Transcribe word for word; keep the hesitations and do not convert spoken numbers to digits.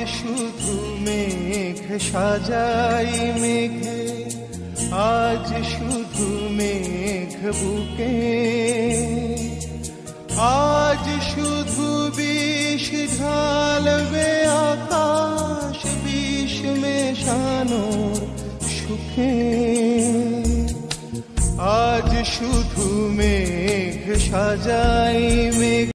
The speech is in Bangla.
শুধু মেঘ সাজাই মেঘে, আজ শুধু মেঘ বুকে, আজ শুধু বিষ ঢালবে আকাশ বিষ মেশানোর সুখে। আজ শুধু মেঘ সাজাই মেঘ।